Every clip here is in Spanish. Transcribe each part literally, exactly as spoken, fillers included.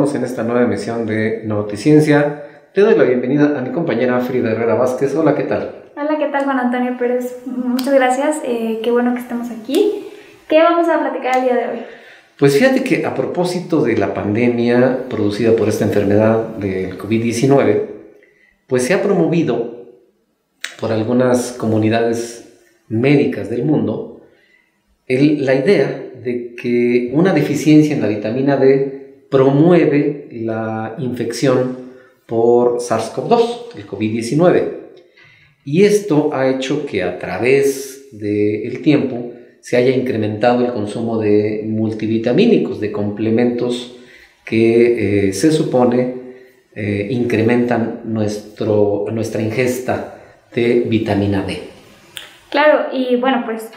estamos en esta nueva emisión de Noticiencia. Te doy la bienvenida a mi compañera Frida Herrera Vázquez. Hola, ¿qué tal? Hola, ¿qué tal, Juan Antonio Pérez? Muchas gracias, eh, qué bueno que estemos aquí. ¿Qué vamos a platicar el día de hoy? Pues fíjate que a propósito de la pandemia producida por esta enfermedad del COVID diecinueve, pues se ha promovido por algunas comunidades médicas del mundo el, la idea de que una deficiencia en la vitamina D promueve la infección por SARS-CoV dos, el COVID diecinueve. Y esto ha hecho que a través del tiempo se haya incrementado el consumo de multivitamínicos, de complementos que eh, se supone eh, incrementan nuestro, nuestra ingesta de vitamina D. Claro, y bueno, pues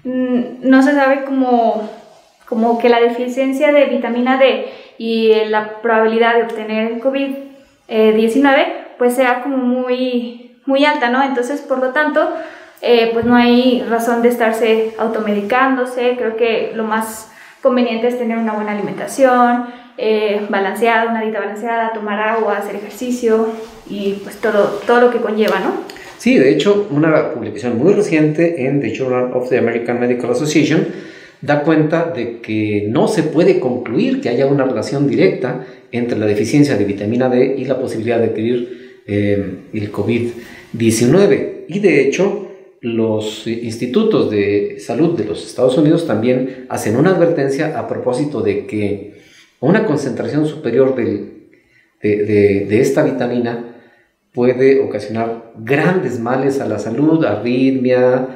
no se sabe como, como que la deficiencia de vitamina D y la probabilidad de obtener el COVID diecinueve pues sea como muy, muy alta, ¿no? Entonces, por lo tanto, eh, pues no hay razón de estarse automedicándose. Creo que lo más conveniente es tener una buena alimentación, eh, balanceada, una dieta balanceada, tomar agua, hacer ejercicio y pues todo, todo lo que conlleva, ¿no? Sí, de hecho, una publicación muy reciente en The Journal of the American Medical Association da cuenta de que no se puede concluir que haya una relación directa entre la deficiencia de vitamina D y la posibilidad de adquirir eh, el COVID diecinueve. Y de hecho, los institutos de salud de los Estados Unidos también hacen una advertencia a propósito de que una concentración superior del, de, de, de esta vitamina puede ocasionar grandes males a la salud, arritmia,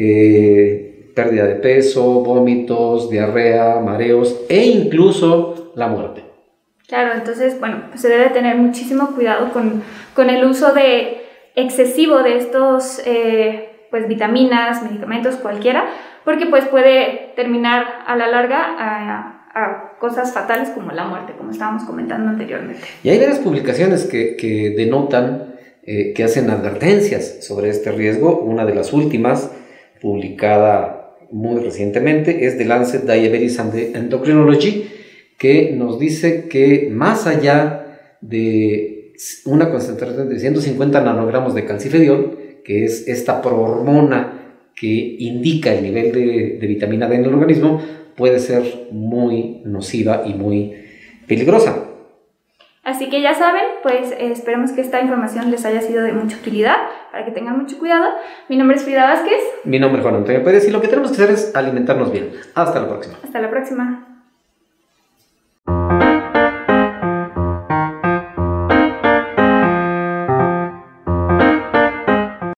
eh, pérdida de peso, vómitos, diarrea, mareos e incluso la muerte. Claro, entonces, bueno, pues se debe tener muchísimo cuidado con, con el uso de excesivo de estos eh, pues vitaminas, medicamentos, cualquiera, porque pues puede terminar a la larga a, a cosas fatales como la muerte, como estábamos comentando anteriormente. Y hay varias publicaciones que, que denotan, eh, que hacen advertencias sobre este riesgo. Una de las últimas, publicada muy recientemente, es The Lancet Diabetes and Endocrinology, que nos dice que más allá de una concentración de ciento cincuenta nanogramos de calcifediol, que es esta prohormona que indica el nivel de, de vitamina D en el organismo, puede ser muy nociva y muy peligrosa. Así que ya saben, pues eh, esperemos que esta información les haya sido de mucha utilidad, para que tengan mucho cuidado. Mi nombre es Frida Vázquez. Mi nombre es Juan Antonio Pérez y lo que tenemos que hacer es alimentarnos bien. Hasta la próxima. Hasta la próxima.